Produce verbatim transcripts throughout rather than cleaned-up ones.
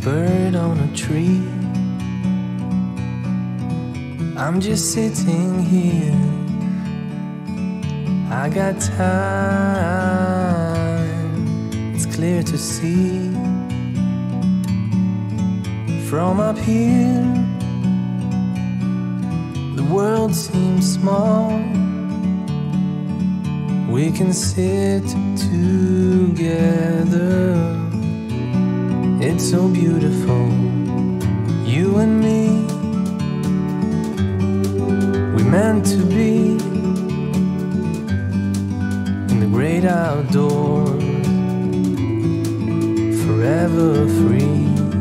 bird on a tree. I'm just sitting here, I got time, it's clear to see. From up here, the world seems small. We can sit together, it's so beautiful, you and me. We meant to be in the great outdoors, forever free.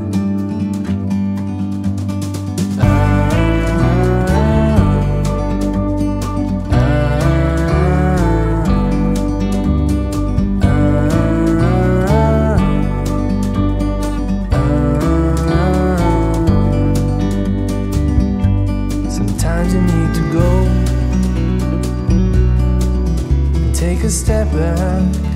Sometimes you need to go and take a step back